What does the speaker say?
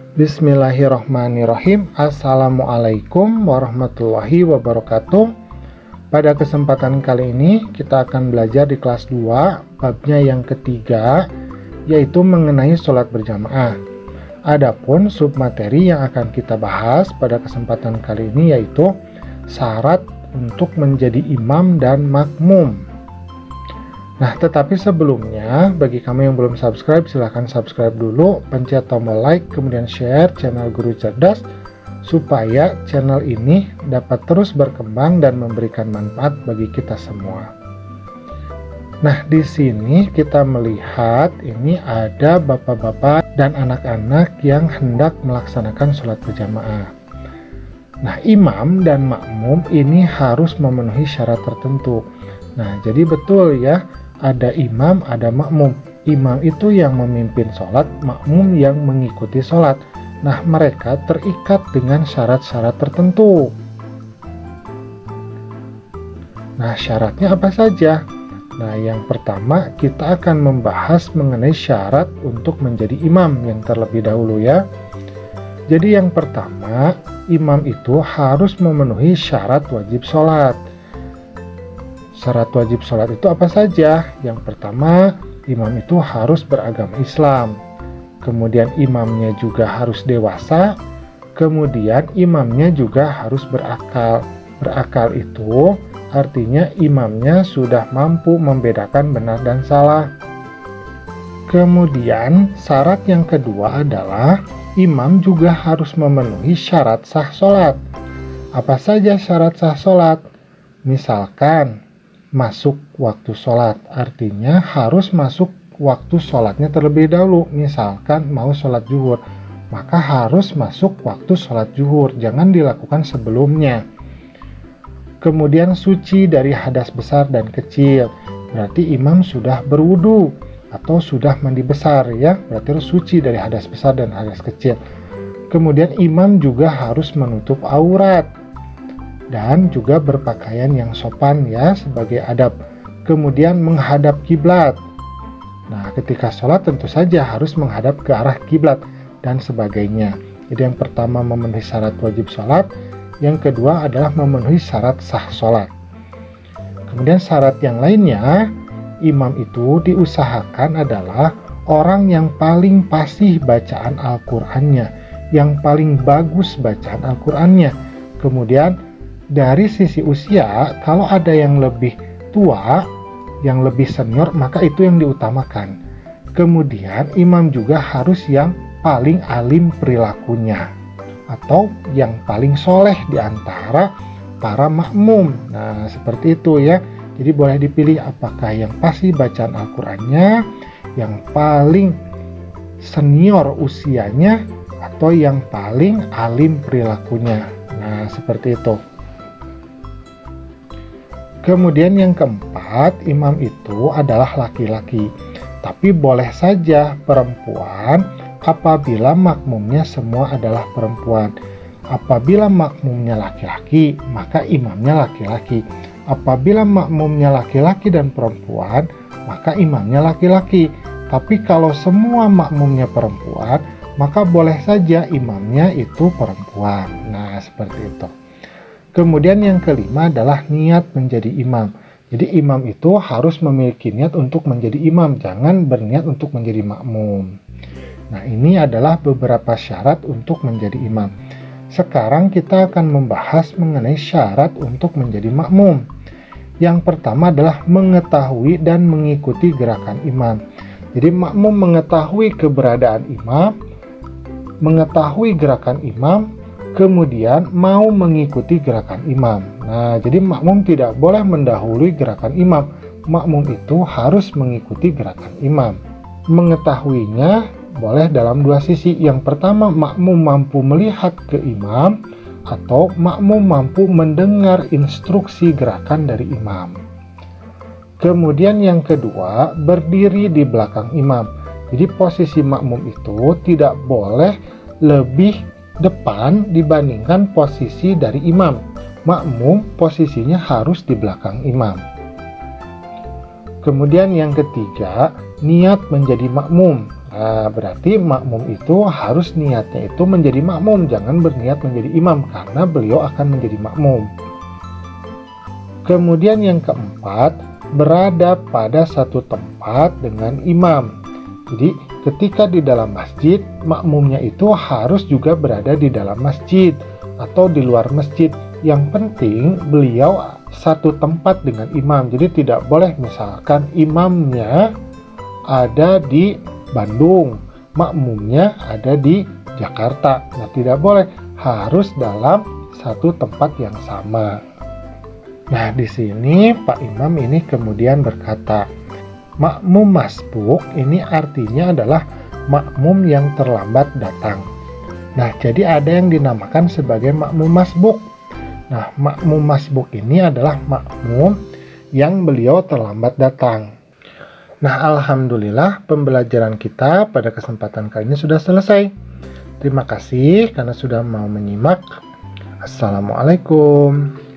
Bismillahirrahmanirrahim. Assalamualaikum warahmatullahi wabarakatuh. Pada kesempatan kali ini kita akan belajar di kelas 2 babnya yang ketiga, yaitu mengenai sholat berjamaah. Adapun submateri yang akan kita bahas pada kesempatan kali ini yaitu syarat untuk menjadi imam dan makmum. Nah, tetapi sebelumnya, bagi kamu yang belum subscribe, silahkan subscribe dulu, pencet tombol like, kemudian share channel Guru Cerdas, supaya channel ini dapat terus berkembang dan memberikan manfaat bagi kita semua. Nah, di sini kita melihat ini ada bapak-bapak dan anak-anak yang hendak melaksanakan sholat berjamaah. Nah, imam dan makmum ini harus memenuhi syarat tertentu. Nah, jadi betul ya, ada imam, ada makmum. Imam itu yang memimpin sholat, makmum yang mengikuti sholat. Nah, mereka terikat dengan syarat-syarat tertentu. Nah, syaratnya apa saja? Nah, yang pertama kita akan membahas mengenai syarat untuk menjadi imam yang terlebih dahulu ya. Jadi yang pertama, imam itu harus memenuhi syarat wajib sholat. Syarat wajib sholat itu apa saja? Yang pertama, imam itu harus beragama Islam. Kemudian imamnya juga harus dewasa. Kemudian imamnya juga harus berakal. Berakal itu artinya imamnya sudah mampu membedakan benar dan salah. Kemudian syarat yang kedua adalah imam juga harus memenuhi syarat sah sholat. Apa saja syarat sah sholat? Misalkan masuk waktu sholat, artinya harus masuk waktu sholatnya terlebih dahulu. Misalkan mau sholat zuhur, maka harus masuk waktu sholat zuhur, jangan dilakukan sebelumnya. Kemudian suci dari hadas besar dan kecil, berarti imam sudah berwudu atau sudah mandi besar ya, berarti harus suci dari hadas besar dan hadas kecil. Kemudian imam juga harus menutup aurat dan juga berpakaian yang sopan ya sebagai adab. Kemudian menghadap kiblat. Nah, ketika sholat tentu saja harus menghadap ke arah kiblat dan sebagainya. Jadi yang pertama memenuhi syarat wajib sholat, yang kedua adalah memenuhi syarat sah sholat. Kemudian syarat yang lainnya, imam itu diusahakan adalah orang yang paling fasih bacaan Al-Qur'annya, yang paling bagus bacaan Al-Qur'annya. Kemudian dari sisi usia, kalau ada yang lebih tua, yang lebih senior, maka itu yang diutamakan. Kemudian imam juga harus yang paling alim perilakunya, atau yang paling soleh di antara para makmum. Nah, seperti itu ya. Jadi boleh dipilih apakah yang pasti bacaan Al-Qur'annya, yang paling senior usianya, atau yang paling alim perilakunya. Nah, seperti itu. Kemudian yang keempat, imam itu adalah laki-laki. Tapi boleh saja perempuan apabila makmumnya semua adalah perempuan. Apabila makmumnya laki-laki, maka imamnya laki-laki. Apabila makmumnya laki-laki dan perempuan, maka imamnya laki-laki. Tapi kalau semua makmumnya perempuan, maka boleh saja imamnya itu perempuan. Nah, seperti itu. Kemudian yang kelima adalah niat menjadi imam. Jadi imam itu harus memiliki niat untuk menjadi imam, jangan berniat untuk menjadi makmum. Nah, ini adalah beberapa syarat untuk menjadi imam. Sekarang kita akan membahas mengenai syarat untuk menjadi makmum. Yang pertama adalah mengetahui dan mengikuti gerakan imam. Jadi makmum mengetahui keberadaan imam, mengetahui gerakan imam, kemudian mau mengikuti gerakan imam. Nah, jadi makmum tidak boleh mendahului gerakan imam. Makmum itu harus mengikuti gerakan imam. Mengetahuinya boleh dalam dua sisi. Yang pertama, makmum mampu melihat ke imam, atau makmum mampu mendengar instruksi gerakan dari imam. Kemudian yang kedua, berdiri di belakang imam. Jadi posisi makmum itu tidak boleh lebih depan dibandingkan posisi dari imam. Makmum posisinya harus di belakang imam. Kemudian yang ketiga, niat menjadi makmum. Nah, berarti makmum itu harus niatnya itu menjadi makmum, jangan berniat menjadi imam karena beliau akan menjadi makmum. Kemudian yang keempat, berada pada satu tempat dengan imam. Jadi ketika di dalam masjid, makmumnya itu harus juga berada di dalam masjid atau di luar masjid. Yang penting beliau satu tempat dengan imam. Jadi tidak boleh misalkan imamnya ada di Bandung, makmumnya ada di Jakarta. Nah, tidak boleh, harus dalam satu tempat yang sama. Nah, di sini Pak Imam ini kemudian berkata, makmum masbuk ini artinya adalah makmum yang terlambat datang. Nah, jadi ada yang dinamakan sebagai makmum masbuk. Nah, makmum masbuk ini adalah makmum yang beliau terlambat datang. Nah, alhamdulillah pembelajaran kita pada kesempatan kali ini sudah selesai. Terima kasih karena sudah mau menyimak. Assalamualaikum.